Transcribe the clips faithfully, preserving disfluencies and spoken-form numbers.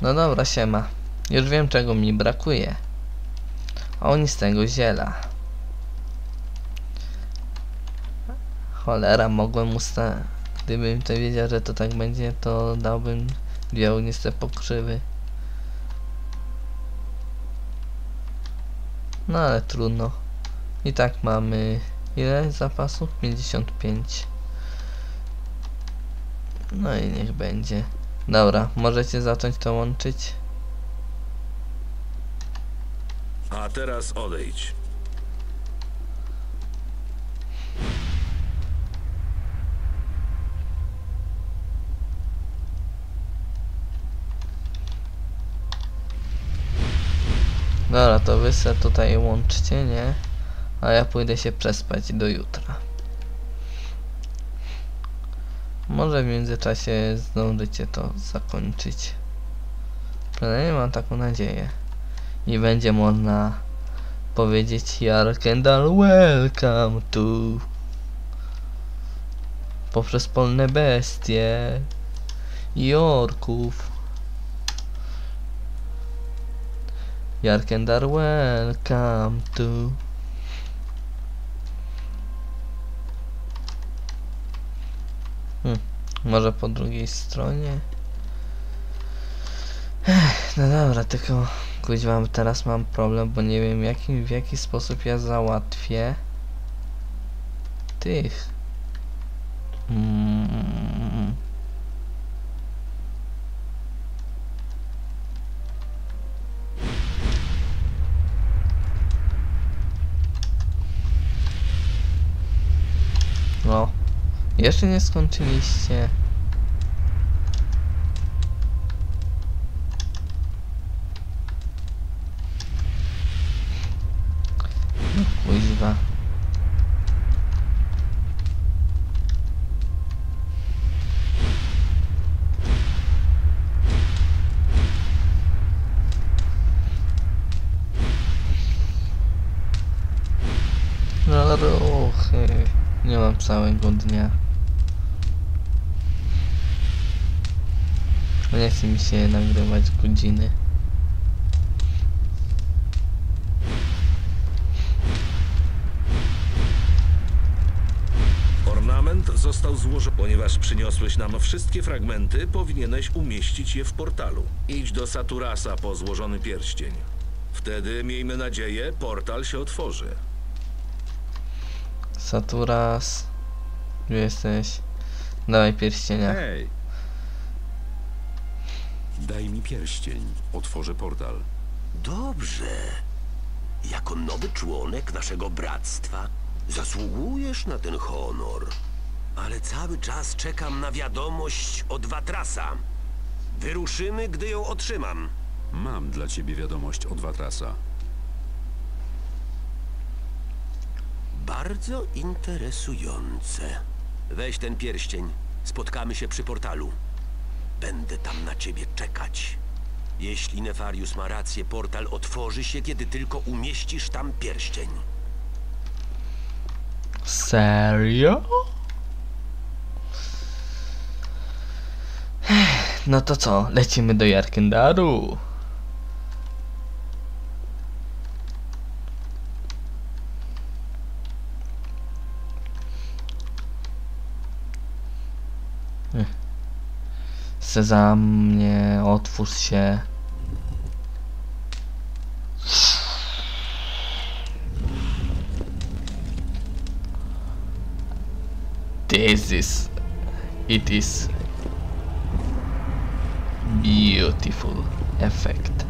No dobra, siema. Już wiem, czego mi brakuje. Oni z tego ziela. Cholera, mogłem usta... Gdybym to wiedział, że to tak będzie, to dałbym dwie ogniste pokrzywy. No ale trudno. I tak mamy... Ile zapasów? pięćdziesiąt pięć. No i niech będzie. Dobra, możecie zacząć to łączyć. A teraz odejdź. Dobra, to wy se tutaj łączcie, nie? A ja pójdę się przespać do jutra. Może w międzyczasie zdążycie to zakończyć. Przynajmniej mam taką nadzieję. I będzie można powiedzieć Jarkendal welcome to poprzez polne bestie i orków. Jarkendal welcome to. Hmm, może po drugiej stronie. Ech, no dobra, tylko kuźwa, teraz mam problem, bo nie wiem jaki, w jaki sposób ja załatwię tych. Mm. No, jeszcze nie skończyliście. No kuźwa. No ruchy. Nie mam całego dnia. Nie chce mi się nagrywać godziny. Ornament został złożony. Ponieważ przyniosłeś nam wszystkie fragmenty, powinieneś umieścić je w portalu. Idź do Saturasa po złożony pierścień. Wtedy, miejmy nadzieję, portal się otworzy. Saturas, gdzie jesteś? Dawaj pierścienia. Hej! Daj mi pierścień. Otworzę portal. Dobrze. Jako nowy członek naszego bractwa zasługujesz na ten honor. Ale cały czas czekam na wiadomość od Watrasa. Wyruszymy, gdy ją otrzymam. Mam dla ciebie wiadomość od Watrasa. Bardzo interesujące. Weź ten pierścień. Spotkamy się przy portalu. Będę tam na ciebie czekać. Jeśli Nefarius ma rację, portal otworzy się, kiedy tylko umieścisz tam pierścień. Serio? No to co? Lecimy do Jarkendaru. Sezamie, otwórz się. This is... It is... beautiful effect.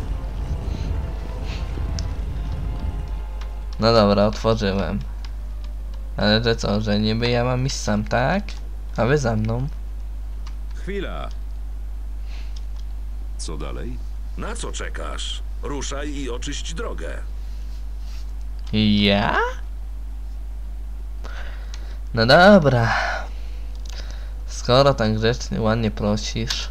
No dobra, otworzyłem. Ale że co, że niby ja mam iść sam, tak? A wy za mną. Chwila! Co dalej? Na co czekasz? Ruszaj i oczyść drogę. Ja? No dobra. Skoro tak grzecznie, ładnie prosisz.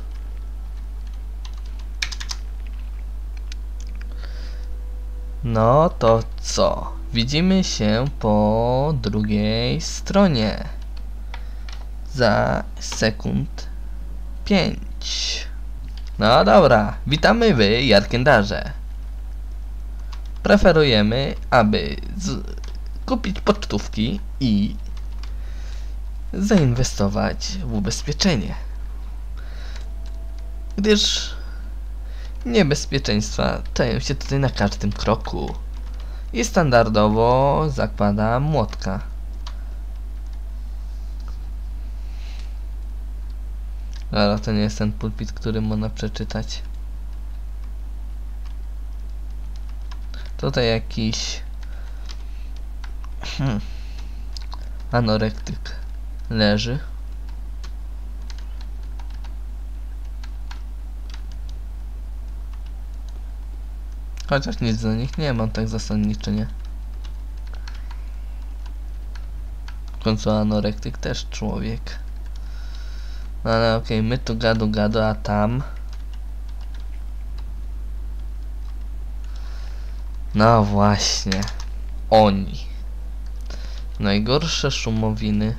No to co? Widzimy się po drugiej stronie. Za sekund pięć. No dobra, witamy w Jarkendarze. Preferujemy, aby z kupić pocztówki i zainwestować w ubezpieczenie. Gdyż niebezpieczeństwa czają się tutaj na każdym kroku. I standardowo zakładam młotka. Ale to nie jest ten pulpit, który można przeczytać. Tutaj jakiś hmm. anorektyk leży. Chociaż nic do nich nie mam tak zasadniczo, nie? W końcu anorektyk też człowiek. No ale okej, okay, my tu gadu gadu, a tam... No właśnie. Oni. Najgorsze szumowiny.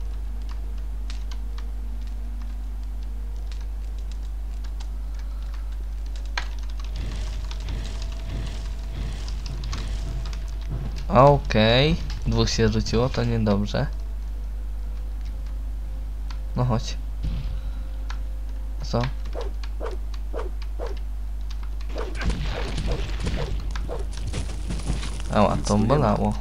Okej. Okay. Dwóch się rzuciło, to niedobrze. No chodź. Co? Ała, to bolało.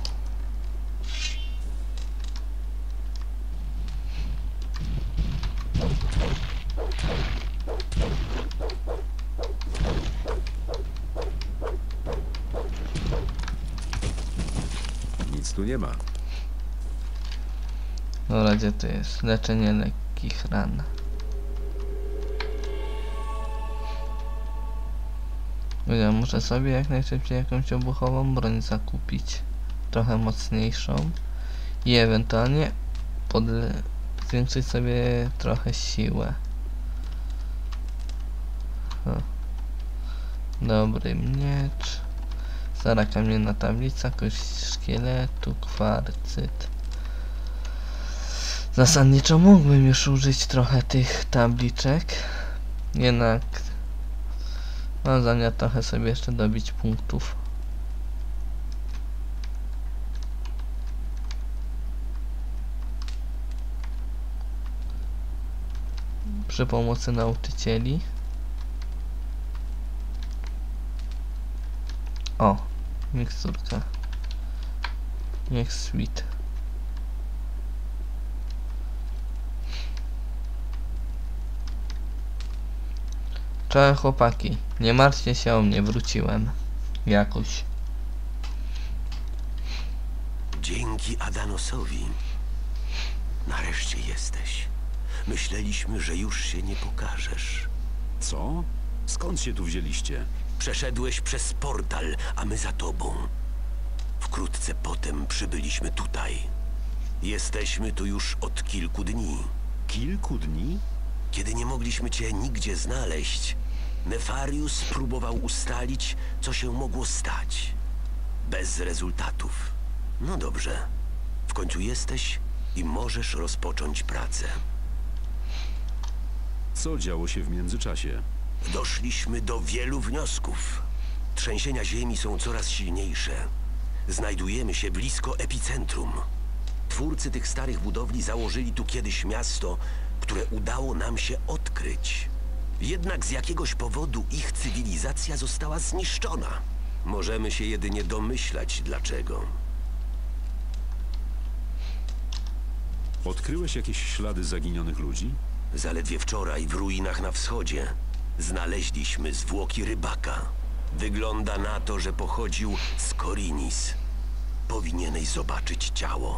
Nic tu nie ma. Dobra, gdzie to jest? Leczenie lekkich ran. Ja muszę sobie jak najszybciej jakąś obuchową broń zakupić. Trochę mocniejszą. I ewentualnie podle zwiększyć sobie trochę siłę. O. Dobry miecz. Stara kamienna tablica, kość szkieletu, kwarcyt. Zasadniczo mógłbym już użyć trochę tych tabliczek. Jednak mam zamiar trochę sobie jeszcze dobić punktów. Przy pomocy nauczycieli. O, miksturka. Niech sweet. Czołem chłopaki, nie martwcie się o mnie, wróciłem. Jakoś. Dzięki Adanosowi. Nareszcie jesteś. Myśleliśmy, że już się nie pokażesz. Co? Skąd się tu wzięliście? Przeszedłeś przez portal, a my za tobą. Wkrótce potem przybyliśmy tutaj. Jesteśmy tu już od kilku dni. Kilku dni? Kiedy nie mogliśmy cię nigdzie znaleźć, Nefarius próbował ustalić, co się mogło stać. Bez rezultatów. No dobrze. W końcu jesteś i możesz rozpocząć pracę. Co działo się w międzyczasie? Doszliśmy do wielu wniosków. Trzęsienia ziemi są coraz silniejsze. Znajdujemy się blisko epicentrum. Twórcy tych starych budowli założyli tu kiedyś miasto, które udało nam się odkryć. Jednak z jakiegoś powodu ich cywilizacja została zniszczona. Możemy się jedynie domyślać dlaczego. Odkryłeś jakieś ślady zaginionych ludzi? Zaledwie wczoraj w ruinach na wschodzie znaleźliśmy zwłoki rybaka. Wygląda na to, że pochodził z Korinis. Powinieneś zobaczyć ciało.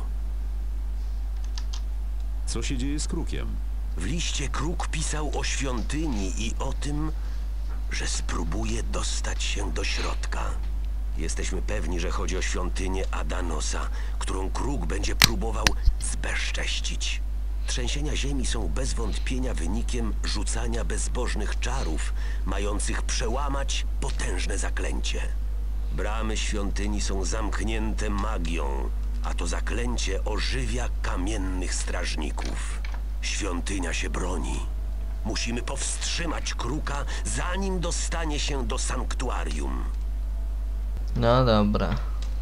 Co się dzieje z krukiem? W liście Kruk pisał o świątyni i o tym, że spróbuje dostać się do środka. Jesteśmy pewni, że chodzi o świątynię Adanosa, którą Kruk będzie próbował zbezcześcić. Trzęsienia ziemi są bez wątpienia wynikiem rzucania bezbożnych czarów, mających przełamać potężne zaklęcie. Bramy świątyni są zamknięte magią, a to zaklęcie ożywia kamiennych strażników. Świątynia się broni. Musimy powstrzymać Kruka, zanim dostanie się do sanktuarium. No dobra.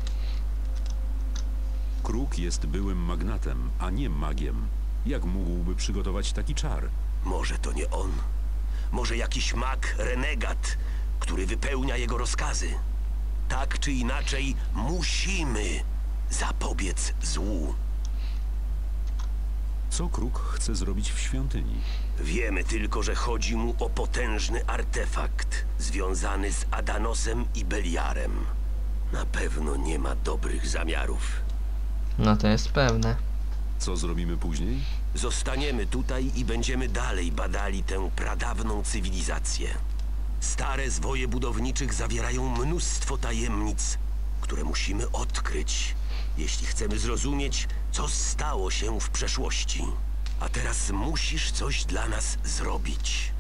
Kruk jest byłym magnatem, a nie magiem. Jak mógłby przygotować taki czar? Może to nie on. Może jakiś mag renegat, który wypełnia jego rozkazy. Tak czy inaczej, musimy zapobiec złu. Co Kruk chce zrobić w świątyni? Wiemy tylko, że chodzi mu o potężny artefakt związany z Adanosem i Beliarem. Na pewno nie ma dobrych zamiarów. No to jest pewne. Co zrobimy później? Zostaniemy tutaj i będziemy dalej badali tę pradawną cywilizację. Stare zwoje budowniczych zawierają mnóstwo tajemnic, które musimy odkryć, jeśli chcemy zrozumieć, co stało się w przeszłości. A teraz musisz coś dla nas zrobić.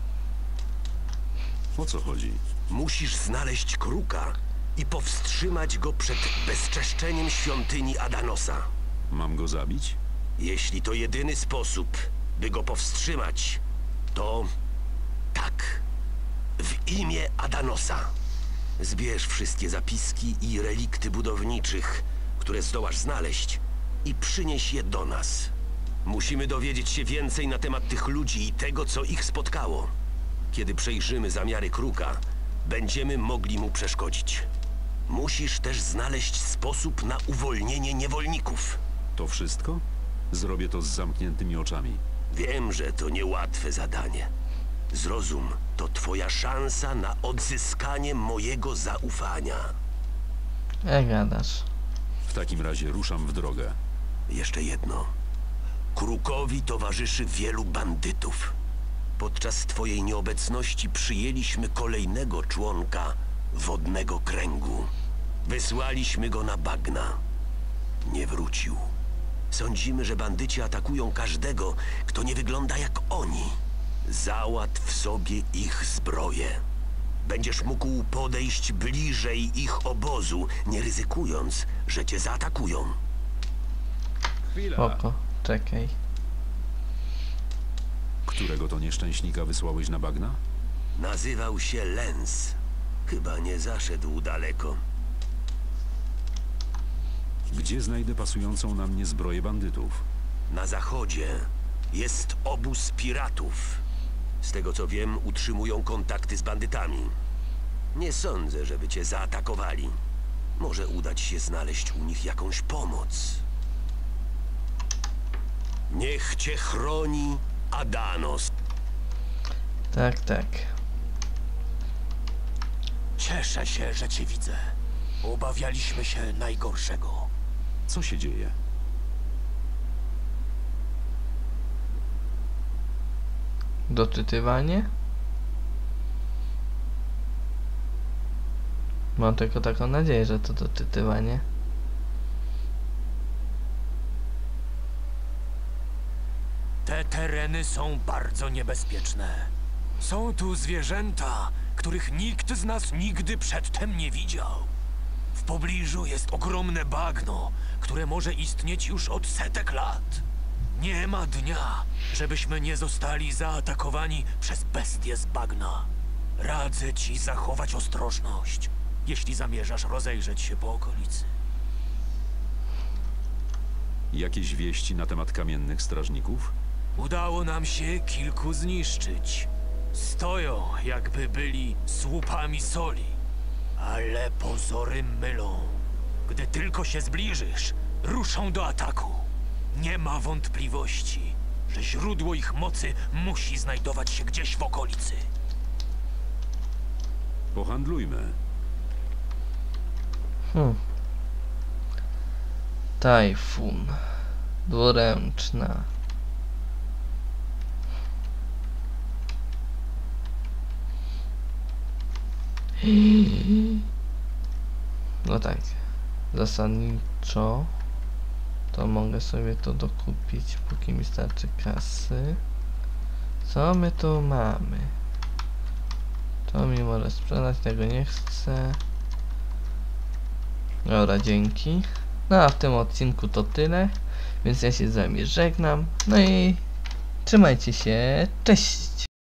O co chodzi? Musisz znaleźć Kruka i powstrzymać go przed bezczeszczeniem świątyni Adanosa. Mam go zabić? Jeśli to jedyny sposób, by go powstrzymać, to tak. W imię Adanosa. Zbierz wszystkie zapiski i relikty budowniczych, które zdołasz znaleźć, i przynieś je do nas. Musimy dowiedzieć się więcej na temat tych ludzi i tego, co ich spotkało. Kiedy przejrzymy zamiary Kruka, będziemy mogli mu przeszkodzić. Musisz też znaleźć sposób na uwolnienie niewolników. To wszystko? Zrobię to z zamkniętymi oczami. Wiem, że to niełatwe zadanie. Zrozum, to twoja szansa na odzyskanie mojego zaufania. Jak gadasz? W takim razie ruszam w drogę. Jeszcze jedno. Krukowi towarzyszy wielu bandytów. Podczas twojej nieobecności przyjęliśmy kolejnego członka Wodnego Kręgu. Wysłaliśmy go na bagna. Nie wrócił. Sądzimy, że bandyci atakują każdego, kto nie wygląda jak oni. Załatw sobie ich zbroję. Będziesz mógł podejść bliżej ich obozu, nie ryzykując, że cię zaatakują. Chwila. Spoko, czekaj. Którego to nieszczęśnika wysłałeś na bagna? Nazywał się Lens. Chyba nie zaszedł daleko. Gdzie znajdę pasującą na mnie zbroję bandytów? Na zachodzie jest obóz piratów. Z tego co wiem, utrzymują kontakty z bandytami. Nie sądzę, żeby cię zaatakowali. Może uda ci się znaleźć u nich jakąś pomoc. Niech cię chroni Adanos. Tak, tak. Cieszę się, że cię widzę. Obawialiśmy się najgorszego. Co się dzieje? Doczytywanie? Mam tylko taką nadzieję, że to doczytywanie. Te tereny są bardzo niebezpieczne. Są tu zwierzęta, których nikt z nas nigdy przedtem nie widział. W pobliżu jest ogromne bagno, które może istnieć już od setek lat. Nie ma dnia, żebyśmy nie zostali zaatakowani przez bestie z bagna. Radzę ci zachować ostrożność, jeśli zamierzasz rozejrzeć się po okolicy. Jakieś wieści na temat kamiennych strażników? Udało nam się kilku zniszczyć. Stoją, jakby byli słupami soli. Ale pozory mylą. Gdy tylko się zbliżysz, ruszą do ataku. Nie ma wątpliwości, że źródło ich mocy musi znajdować się gdzieś w okolicy. Pohandlujmy. Hmm. Tajfun. Dwuręczna. No tak. Zasadniczo to mogę sobie to dokupić, póki mi starczy kasy. Co my tu mamy? To mi może sprzedać, tego nie chcę. Dobra, dzięki. No a w tym odcinku to tyle, więc ja się z wami żegnam. No i Trzymajcie się, cześć!